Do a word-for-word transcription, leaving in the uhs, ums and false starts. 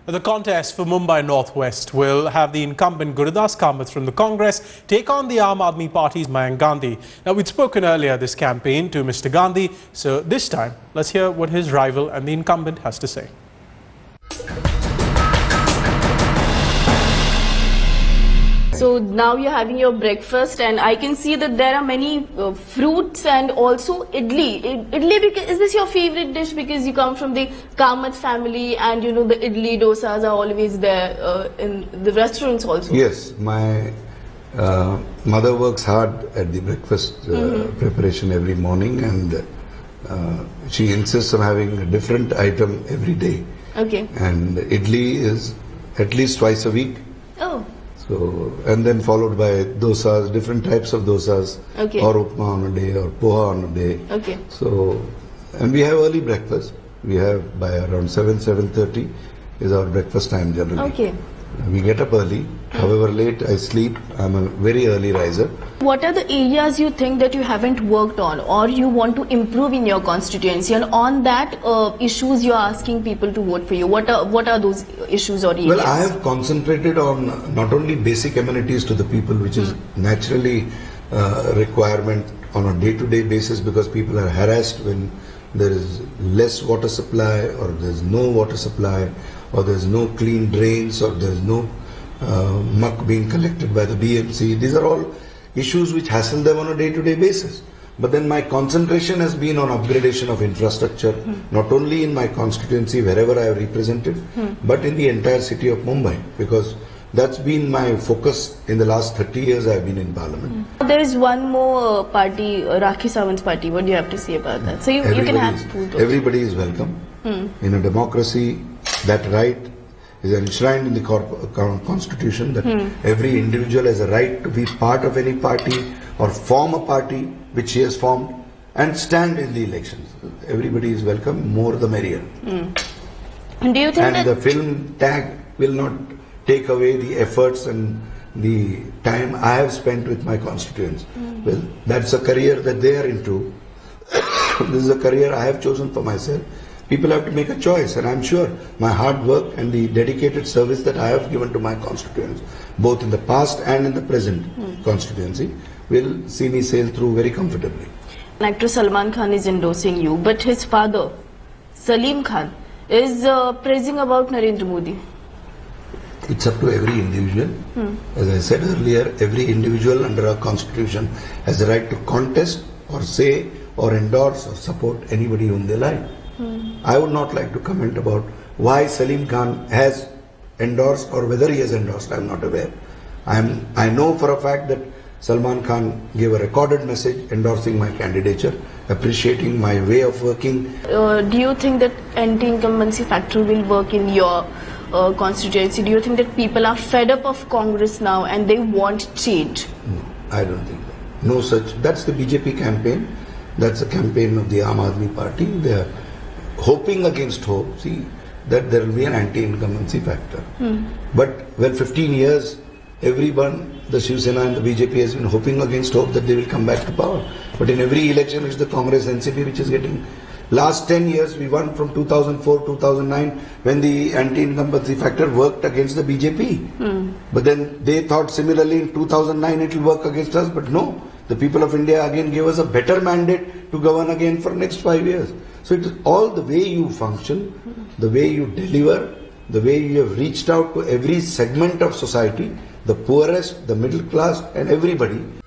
The contest for Mumbai Northwest will have the incumbent Gurudas Kamath from the Congress take on the Aam Aadmi Party's Mayank Gandhi. Now, we'd spoken earlier this campaign to Mister Gandhi, so this time, let's hear what his rival and the incumbent has to say. So now you're having your breakfast, and I can see that there are many uh, fruits and also idli. Idli, because, is this your favorite dish because you come from the Kamath family, and you know the idli dosas are always there uh, in the restaurants also? Yes, my uh, mother works hard at the breakfast uh, mm-hmm. preparation every morning, and uh, she insists on having a different item every day. Okay. And idli is at least twice a week. Oh. So, and then followed by dosas, different types of dosas, okay. or upma on a day, or poha on a day. Okay. So, and we have early breakfast. We have by around seven, seven thirty is our breakfast time generally. Okay. We get up early. However late I sleep, I'm a very early riser. What are the areas you think that you haven't worked on or you want to improve in your constituency, and on that uh, issues you are asking people to vote for you? What are what are those issues or areas? Well, I have concentrated on not only basic amenities to the people, which mm. is naturally uh, requirement on a day-to-day basis, because people are harassed when there is less water supply, or there is no water supply, or there is no clean drains, or there is no uh, muck being collected by the B M C. These are all issues which hassle them on a day-to-day basis. But then my concentration has been on upgradation of infrastructure, mm. not only in my constituency wherever I have represented, mm. but in the entire city of Mumbai, because that's been my focus in the last thirty years I have been in Parliament. Mm. There is one more uh, party, uh, Rakhi Sawant's party. What do you have to say about that? So you, you can have food also. Everybody is welcome. Mm. In a democracy, that right is enshrined in the constitution, that hmm. every individual has a right to be part of any party or form a party which he has formed and stand in the elections. Everybody is welcome, more the merrier. Hmm. Do you think and that the film tag will not take away the efforts and the time I have spent with my constituents. Hmm. Well, that's a career that they are into. This is a career I have chosen for myself. People have to make a choice, and I'm sure my hard work and the dedicated service that I have given to my constituents, both in the past and in the present mm. constituency, will see me sail through very comfortably. Actor Salman Khan is endorsing you, but his father, Salim Khan, is uh, praising about Narendra Modi. It's up to every individual. Mm. As I said earlier, every individual under our constitution has the right to contest or say or endorse or support anybody whom they like. Hmm. I would not like to comment about why Salim Khan has endorsed or whether he has endorsed. I am not aware. I am. I know for a fact that Salman Khan gave a recorded message endorsing my candidature, appreciating my way of working. Uh, do you think that anti-incumbency factor will work in your uh, constituency? Do you think that people are fed up of Congress now and they want change? No, I don't think that. No such. That's the B J P campaign. That's the campaign of the Aam Aadmi Party. They are hoping against hope, see, that there will be an anti-incumbency factor. Hmm. But, well, fifteen years, everyone, the Shiv Sena and the B J P has been hoping against hope that they will come back to power. But in every election, it's the Congress N C P which is getting. Last ten years, we won from two thousand four, two thousand nine, when the anti-incumbency factor worked against the B J P. Hmm. But then they thought similarly in two thousand nine it will work against us, but no. The people of India again gave us a better mandate to govern again for next five years. So it is all the way you function, the way you deliver, the way you have reached out to every segment of society, the poorest, the middle class, and everybody.